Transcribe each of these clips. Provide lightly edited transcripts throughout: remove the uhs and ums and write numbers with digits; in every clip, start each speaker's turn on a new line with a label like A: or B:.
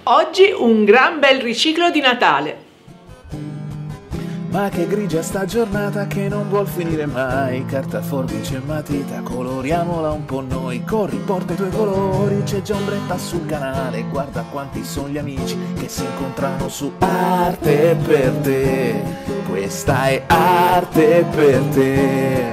A: Oggi un gran bel riciclo di Natale.
B: Ma che grigia sta giornata che non vuol finire mai. Carta, forbice e matita, coloriamola un po' noi. Corri, porta i tuoi colori, c'è già ombretta sul canale. Guarda quanti sono gli amici che si incontrano su Arte per te. Questa è Arte per te.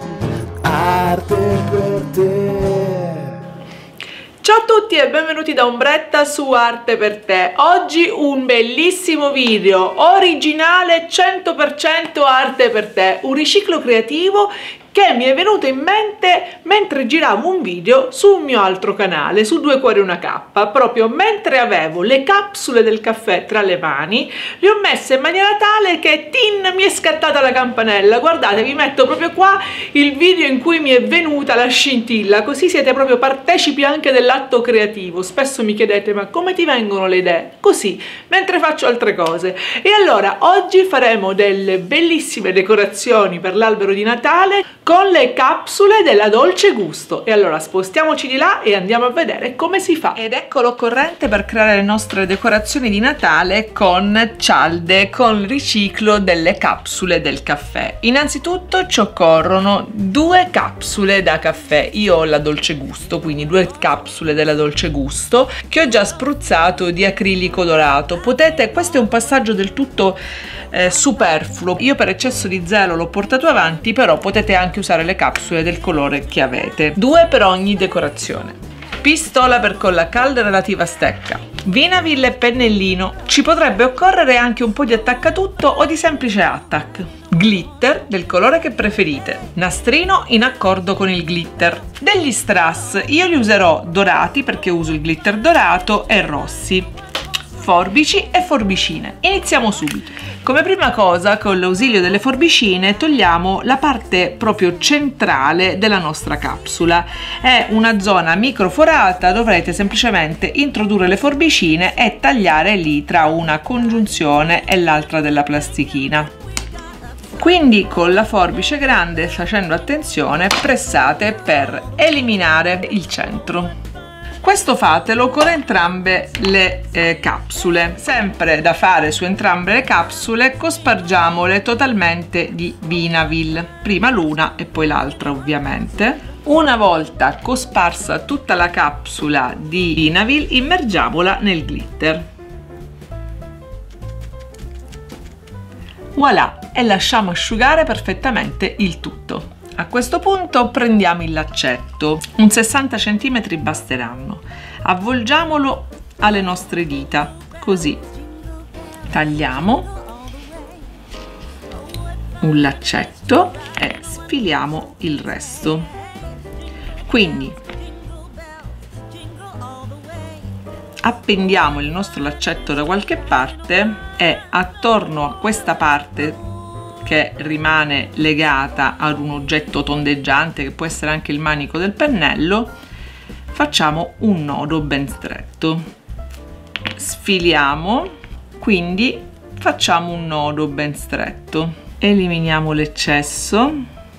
B: Arte per te.
A: Ciao a tutti e benvenuti da Ombretta su Arte per te. Oggi un bellissimo video originale 100% arte per te, un riciclo creativo che mi è venuto in mente mentre giravo un video su un mio altro canale, su Due Cuori Una Cappa. Proprio mentre avevo le capsule del caffè tra le mani, le ho messe in maniera tale che tin, mi è scattata la campanella. Guardate, vi metto proprio qua il video in cui mi è venuta la scintilla, così siete proprio partecipi anche dell'atto creativo. Spesso mi chiedete: ma come ti vengono le idee? Così, mentre faccio altre cose. E allora oggi faremo delle bellissime decorazioni per l'albero di Natale con le capsule della Dolce Gusto. E allora spostiamoci di là e andiamo a vedere come si fa. Ed ecco l'occorrente per creare le nostre decorazioni di Natale con cialde, con il riciclo delle capsule del caffè. Innanzitutto ci occorrono 2 capsule da caffè. Io ho la Dolce Gusto, quindi 2 capsule della Dolce Gusto che ho già spruzzato di acrilico dorato. Potete, questo è un passaggio del tutto superfluo, io per eccesso di zelo l'ho portato avanti, però potete anche usare le capsule del colore che avete, 2 per ogni decorazione. Pistola per colla calda relativa stecca, Vinaville e pennellino. Ci potrebbe occorrere anche un po' di attaccatutto o di semplice attack, glitter del colore che preferite, nastrino in accordo con il glitter, degli strass. Io li userò dorati perché uso il glitter dorato, e rossi, forbici e forbicine. Iniziamo subito. Come prima cosa, con l'ausilio delle forbicine togliamo la parte proprio centrale della nostra capsula. È una zona microforata, dovrete semplicemente introdurre le forbicine e tagliare lì tra una congiunzione e l'altra della plastichina. Quindi con la forbice grande, facendo attenzione, pressate per eliminare il centro. Questo fatelo con entrambe le capsule. Sempre da fare su entrambe le capsule, cospargiamole totalmente di Vinaville, prima l'una e poi l'altra ovviamente. Una volta cosparsa tutta la capsula di Vinaville, immergiamola nel glitter. Voilà, e lasciamo asciugare perfettamente il tutto. A questo punto prendiamo il laccetto, un 60 cm basteranno, avvolgiamolo alle nostre dita, così tagliamo un laccetto e sfiliamo il resto. Quindi appendiamo il nostro laccetto da qualche parte e attorno a questa parte che rimane legata ad un oggetto tondeggiante, che può essere anche il manico del pennello, facciamo un nodo ben stretto, sfiliamo, quindi facciamo un nodo ben stretto, eliminiamo l'eccesso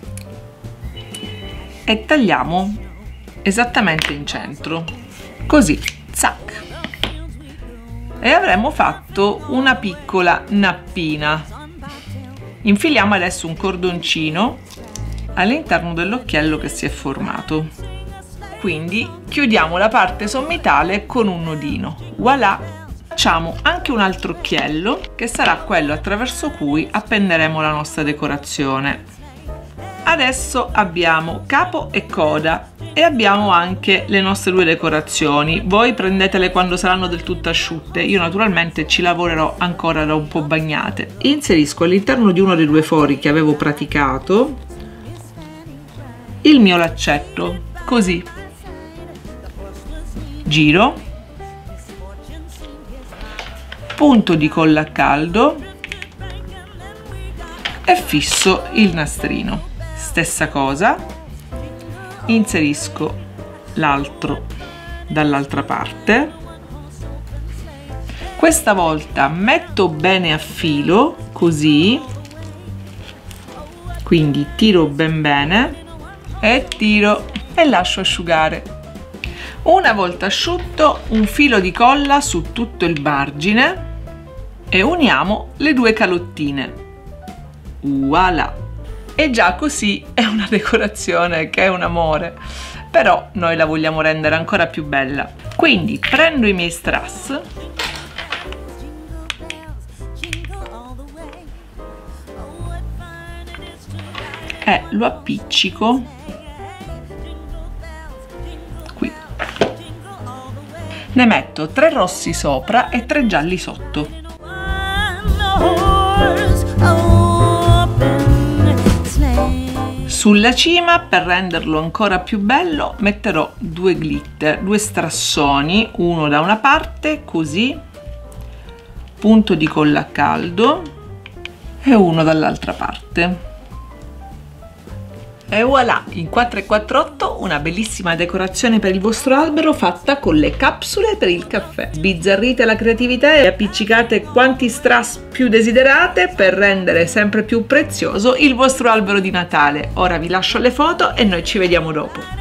A: e tagliamo esattamente in centro, così, zac, e avremo fatto una piccola nappina. Infiliamo adesso un cordoncino all'interno dell'occhiello che si è formato, quindi chiudiamo la parte sommitale con un nodino. Voilà! Facciamo anche un altro occhiello che sarà quello attraverso cui appenderemo la nostra decorazione. Adesso abbiamo capo e coda e abbiamo anche le nostre 2 decorazioni. Voi prendetele quando saranno del tutto asciutte, io naturalmente ci lavorerò ancora da un po' bagnate. Inserisco all'interno di uno dei 2 fori che avevo praticato il mio laccetto, così giro, punto di colla a caldo e fisso il nastrino. Stessa cosa, inserisco l'altro dall'altra parte, questa volta metto bene a filo, così, quindi tiro ben bene e tiro e lascio asciugare. Una volta asciutto, un filo di colla su tutto il margine e uniamo le due calottine. Voilà! E già così è una decorazione che è un amore, però noi la vogliamo rendere ancora più bella. Quindi prendo i miei strass e lo appiccico qui. Ne metto 3 rossi sopra e 3 gialli sotto. Sulla cima, per renderlo ancora più bello, metterò 2 glitter, 2 strassoni, uno da una parte, così, punto di colla a caldo, e uno dall'altra parte. E voilà, in 448 una bellissima decorazione per il vostro albero fatta con le capsule per il caffè. Sbizzarrite la creatività e appiccicate quanti strass più desiderate per rendere sempre più prezioso il vostro albero di Natale. Ora vi lascio le foto e noi ci vediamo dopo.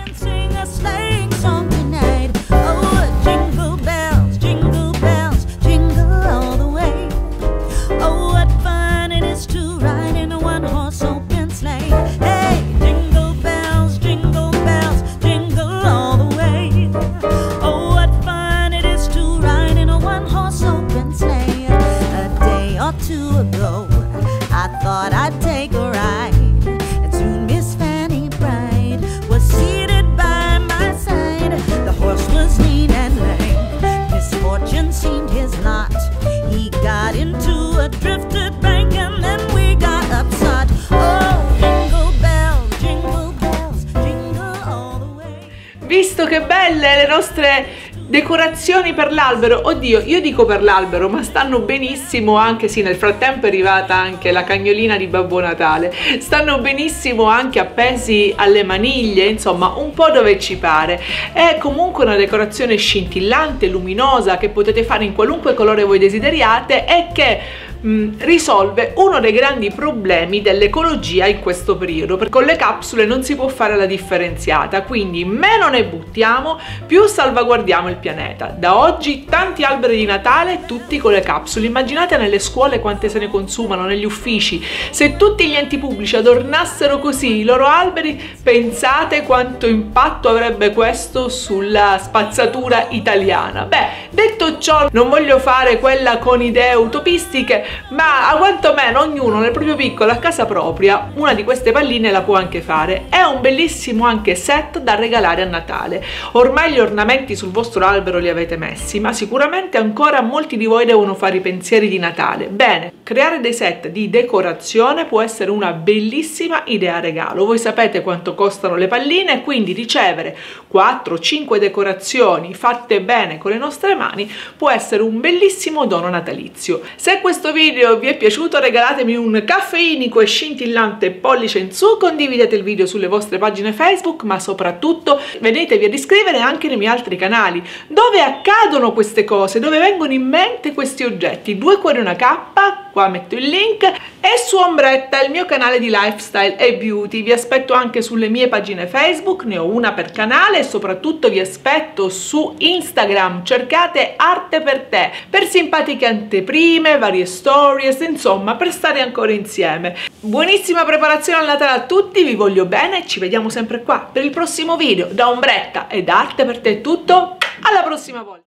A: Visto che belle le nostre decorazioni per l'albero? Oddio, io dico per l'albero, ma stanno benissimo anche, sì, nel frattempo è arrivata anche la cagnolina di Babbo Natale, stanno benissimo anche appesi alle maniglie, insomma un po' dove ci pare. È comunque una decorazione scintillante, luminosa, che potete fare in qualunque colore voi desideriate e che risolve uno dei grandi problemi dell'ecologia in questo periodo, perché con le capsule non si può fare la differenziata, quindi meno ne buttiamo, più salvaguardiamo il pianeta. Da oggi tanti alberi di Natale, tutti con le capsule. Immaginate nelle scuole quante se ne consumano, negli uffici. Se tutti gli enti pubblici adornassero così i loro alberi, pensate quanto impatto avrebbe questo sulla spazzatura italiana. Beh, detto ciò, non voglio fare quella con idee utopistiche, ma a quantomeno ognuno nel proprio piccolo, a casa propria, una di queste palline la può anche fare. È un bellissimo anche set da regalare a Natale. Ormai gli ornamenti sul vostro albero li avete messi, ma sicuramente ancora molti di voi devono fare i pensieri di Natale. Bene, creare dei set di decorazione può essere una bellissima idea regalo. Voi sapete quanto costano le palline, quindi ricevere 4-5 decorazioni fatte bene con le nostre mani può essere un bellissimo dono natalizio. Se questo video vi è piaciuto, regalatemi un caffeinico e scintillante pollice in su, condividete il video sulle vostre pagine Facebook, ma soprattutto venetevi ad iscrivere anche nei miei altri canali dove accadono queste cose, dove vengono in mente questi oggetti. 2 cuori una cappa, qua metto il link, e su Ombretta, il mio canale di lifestyle e beauty. Vi aspetto anche sulle mie pagine Facebook, ne ho una per canale, e soprattutto vi aspetto su Instagram, cercate Arte per Te, per simpatiche anteprime, varie stories, insomma per stare ancora insieme. Buonissima preparazione al Natale a tutti, vi voglio bene e ci vediamo sempre qua per il prossimo video. Da Ombretta e da Arte per Te è tutto, alla prossima volta!